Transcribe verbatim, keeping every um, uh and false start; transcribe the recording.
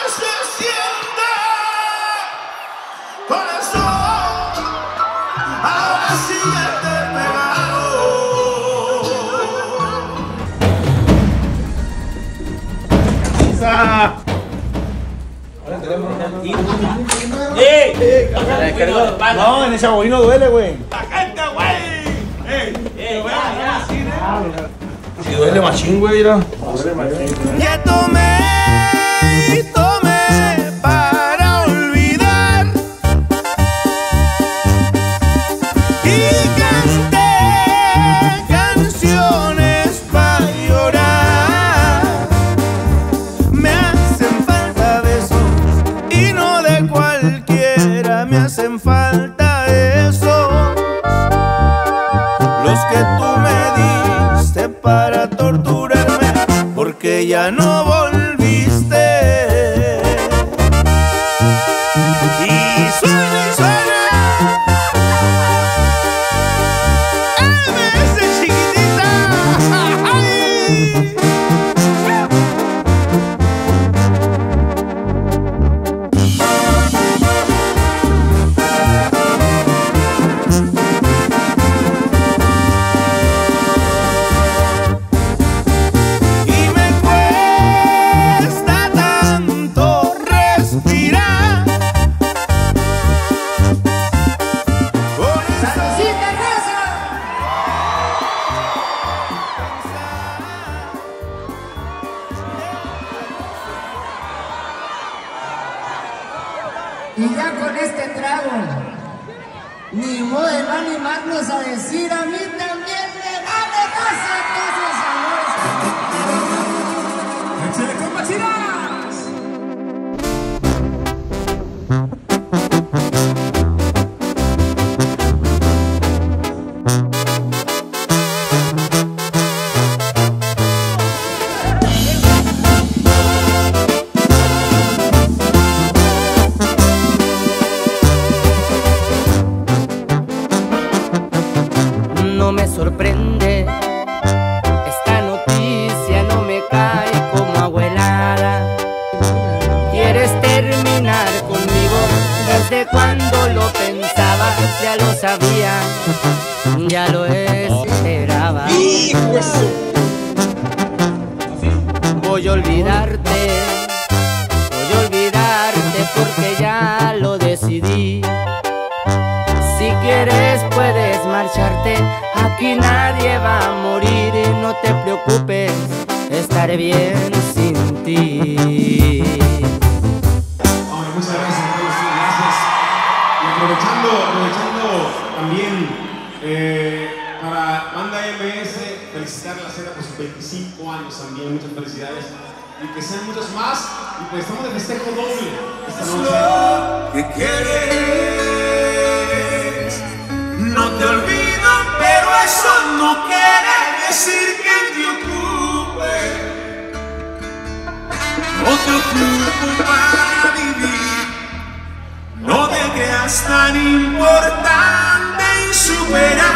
se siente, corazón, ahora síguete pegado. ¡Ey! No, en ese boino duele, güey. ¡La gente, güey! ¡Ey! ¡Ey! Ya, ya, sí, Si duele machín, güey, mira. ya tomé y tomé para olvidar y canté canciones para llorar. Me hacen falta besos y no de cualquiera, me hacen falta esos, los que tú me diste para torturarme, porque ya no volviste. Y suena y suena M S chiquitita. ¡Ay! Y ya con este trago, ni modo de no animarnos a decir, a mí también me vale casa todos amores. ¡Échale, compachiras! No me sorprende, esta noticia no me cae como abuelada. ¿Quieres terminar conmigo? Desde cuando lo pensaba, ya lo sabía, ya lo esperaba. Voy a olvidarte, voy a olvidarte porque ya lo decidí. Si quieres puedes marcharte, aquí nadie va a morir. No te preocupes, estaré bien sin ti. Bueno, muchas gracias, gracias. Y aprovechando, aprovechando también eh, para Banda M S, felicitar a la Cera por sus veinticinco años también, muchas felicidades. Y que sean muchos más, y pues estamos de festejo doble esta noche. ¿Qué quieres? No te olvido, pero eso no quiere decir que te ocupe. No te ocupo para vivir, no te creas tan importante y superar.